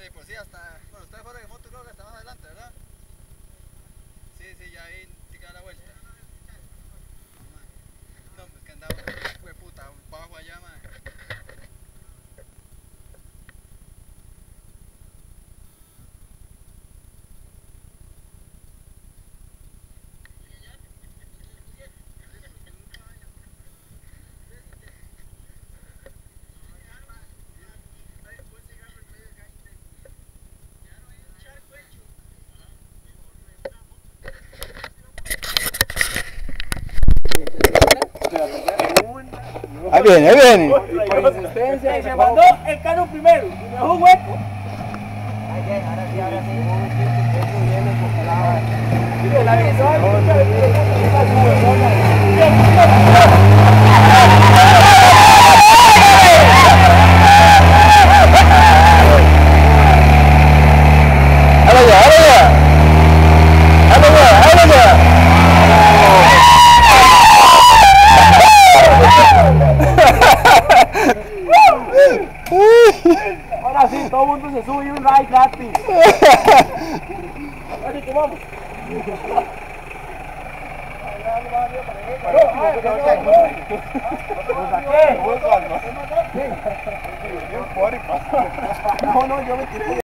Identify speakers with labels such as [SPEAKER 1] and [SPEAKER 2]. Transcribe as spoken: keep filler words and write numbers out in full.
[SPEAKER 1] Sí, pues sí, hasta, bueno, usted fuera de moto creo que hasta más adelante, ¿verdad? Sí, sí, ya ahí te queda la vuelta. No, pues que andaba, fue puta, bajo allá, man.
[SPEAKER 2] Ahí viene, ahí viene.
[SPEAKER 3] Por insistencia y se mandó el cano primero y me dejó un hueco. Ahí viene, ahora sí, ahora sí. Mire, la ahora sí, todo el mundo se sube y un ride gratis. Así que vamos. No, no, yo me tiré.